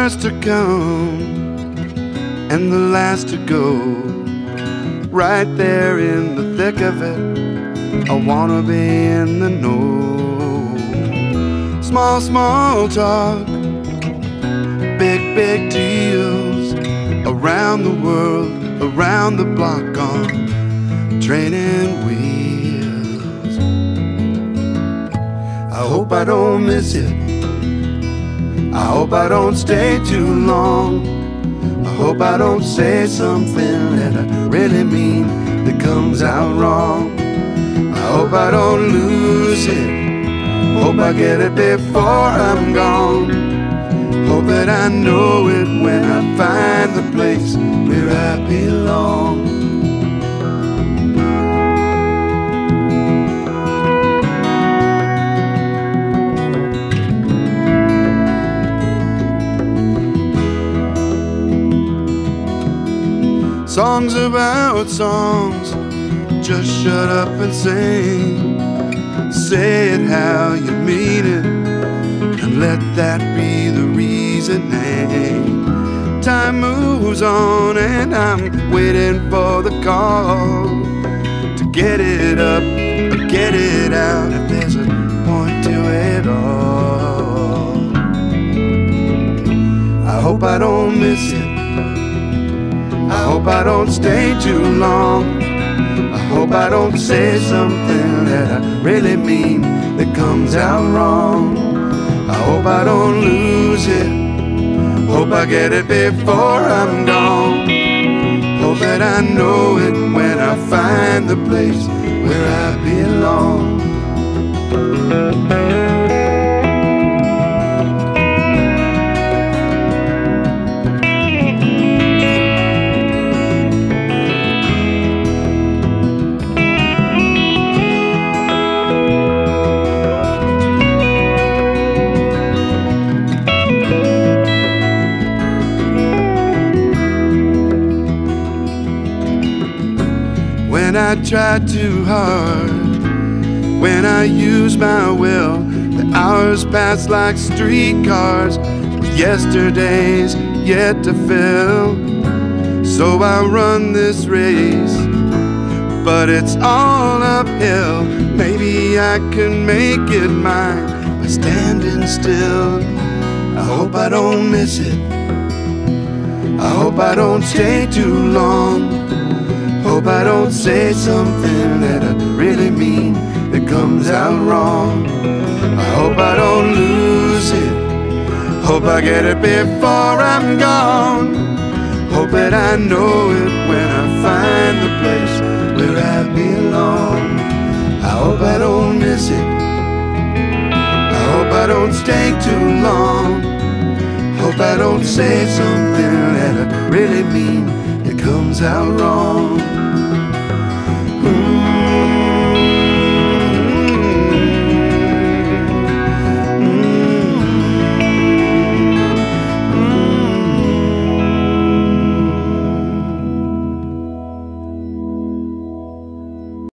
first to come and the last to go. Right there in the thick of it, I wanna be in the know. Small, small talk, big, big deals, around the world, around the block on training wheels. I hope I don't miss it, I hope I don't stay too long. I hope I don't say something that I really mean that comes out wrong. I hope I don't lose it, hope I get it before I'm gone. Hope that I know it when I find the place where I belong. Songs about songs, just shut up and sing. Say it how you mean it, and let that be the reasoning. Time moves on and I'm waiting for the call to get it up or get it out, if there's a point to it all. I hope I don't miss it, I hope I don't stay too long. I hope I don't say something that I really mean that comes out wrong. I hope I don't lose it, hope I get it before I'm gone. Hope that I know it when I find the place where I belong. When I try too hard, when I use my will, the hours pass like streetcars with yesterdays yet to fill. So I run this race, but it's all uphill. Maybe I can make it mine by standing still. I hope I don't miss it, I hope I don't stay too long. Hope I don't say something that I really mean that comes out wrong. I hope I don't lose it, hope I get it before I'm gone. Hope that I know it when I find the place where I belong. I hope I don't miss it, I hope I don't stay too long. Hope I don't say something that I really mean that comes out wrong.